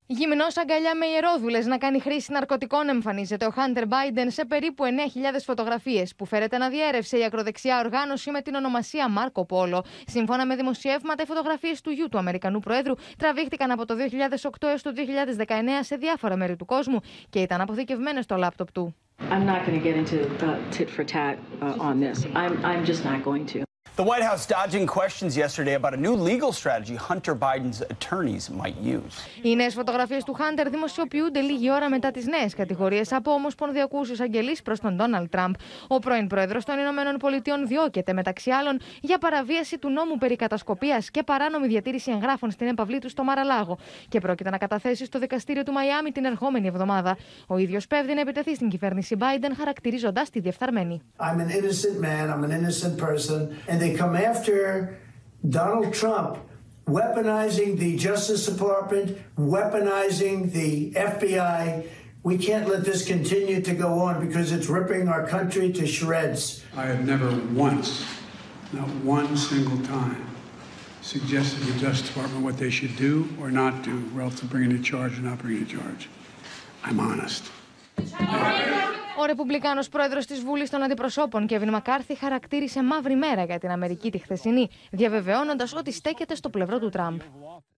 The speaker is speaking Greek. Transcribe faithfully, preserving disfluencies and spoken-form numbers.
Γυμνός αγκαλιά με ιερόδουλες να κάνει χρήση ναρκωτικών εμφανίζεται ο Χάντερ Μπάιντεν σε περίπου εννέα χιλιάδες φωτογραφίες που φέρεται να διέρευσε η ακροδεξιά οργάνωση με την ονομασία Μάρκο Πόλο. Σύμφωνα με δημοσιεύματα, οι φωτογραφίες του γιου του Αμερικανού Προέδρου τραβήχτηκαν από το δύο χιλιάδες οκτώ έως το δύο χιλιάδες δεκαεννέα σε διάφορα μέρη του κόσμου και ήταν αποθηκευμένες στο λάπτοπ του. I'm not going to get into uh, tit for tat uh, on this. I'm, I'm just not going to. The White House dodging questions yesterday about a new legal strategy Hunter Biden's attorneys might use. Οι νέες φωτογραφίες του Χάντερ δημοσιοποιούνται λίγη ώρα μετά τις νέες κατηγορίες από ομοσπονδιακούς εισαγγελείς προς τον Ντόναλντ Τραμπ. Ο πρώην πρόεδρος των Ηνωμένων Πολιτειών διώκεται μεταξύ άλλων για παραβίαση του νόμου περί κατασκοπίας και παράνομη διατήρηση εγγράφων στην έπαυλή του στο Μαραλάγο και πρόκειται να καταθέσει στο δικαστήριο του Μαϊάμι την ερχόμενη εβδομάδα. Ο ίδιος πέφτει να επιτεθεί στην κυβέρνηση Biden, χαρακτηρίζοντας τη διεφθαρμένη. They come after Donald Trump, weaponizing the Justice Department, weaponizing the F B I. We can't let this continue to go on because it's ripping our country to shreds. I have never once, not one single time, suggested to the Justice Department what they should do or not do relative to bringing a charge or not bringing a charge. I'm honest. Ο Ρεπουμπλικάνος πρόεδρος της Βουλής των Αντιπροσώπων, Κέβιν Μακάρθι, χαρακτήρισε μαύρη μέρα για την Αμερική τη χθεσινή, διαβεβαιώνοντας ότι στέκεται στο πλευρό του Τραμπ.